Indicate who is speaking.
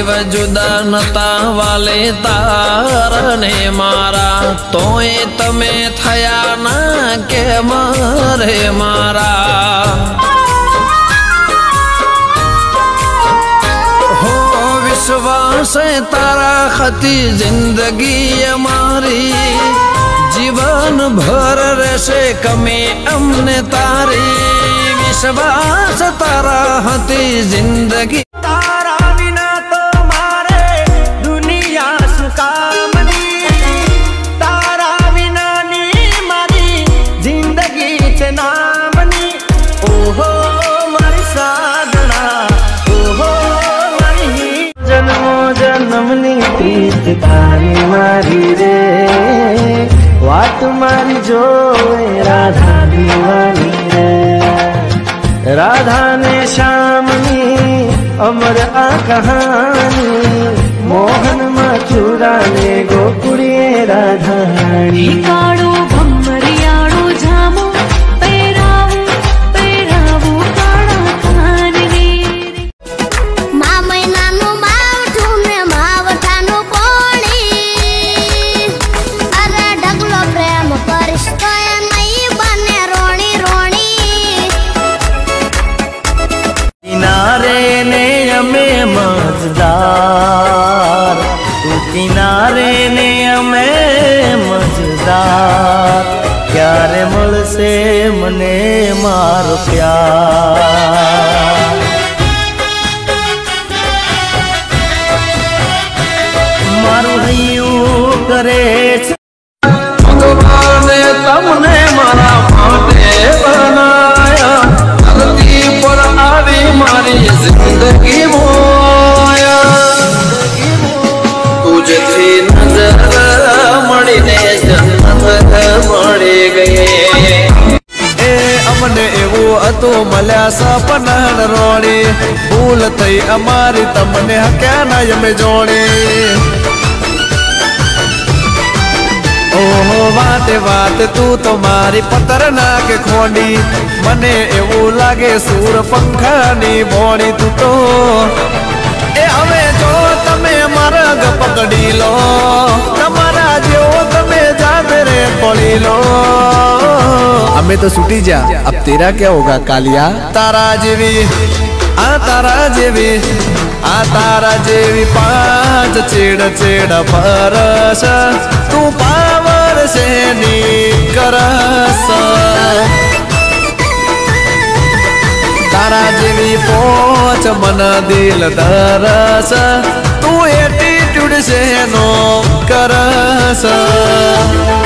Speaker 1: जीव जुदा नता वाले तारने मारा तोय तमे थया ना के मारे मारा हो विश्वास तारा खती जिंदगी हमारी जीवन भर रहसे कमी अमने तारी विश्वास तारा हती जिंदगी
Speaker 2: तारा बिना तो मारे दुनिया सुकामनी तारा बिना नी मारी जिंदगी चे नामनी ओहो मारी साधना ओहो मारी जन्मो जन्मनी प्रीत तारी मारी रे वात मारी जो राधा दीवानी रे राधा ने श्यामनी अमर आ कहानी मोहन मथुरा ने गोकुड़िए राधानी
Speaker 3: काड़ो भम्मरियाड़ो झामो पैरावू पैरावू काड़ा काननी
Speaker 4: मा महीनानो मावठू ने मावठानो पोणी अरे ढगलो प्रेम करिश तो नहीं बने रोणी रोणी
Speaker 2: किनारे ने अमे मजदार तू किनारे ने अमे मजदार क्यारे मल से मने मारो प्यार मारू हयूं करे
Speaker 1: भगवान ने तमने मारा माटे बनाया धरती पर आवी मारी जिंदगी मोया तुझे थी नजर मड़ी ने जन्नत मड़ी गई
Speaker 2: ए अमने एवो अतो मल्या सपना रोणी भूल थई अमारी तमने हक्या ना यमे जोड़ी ओहो वाते वाते तू तो मारी पत्थर ना के खोंडी मने एवो लागे सूर पंखा नी बोणी तू तो ए हमें जो तमे मार्ग पकड़ी लो तमारा जो तमे जावे रे पड़ी लो हमें तो छूटी जा अब तेरा क्या होगा कालिया तारा जेवी आ तारा जेवी आ तारा जेवी पांच चेड़ चेड़ परस तू पावर से नी करस तारा जेवी पोच मन दिल दरस तू एटीट्यूड से नो करस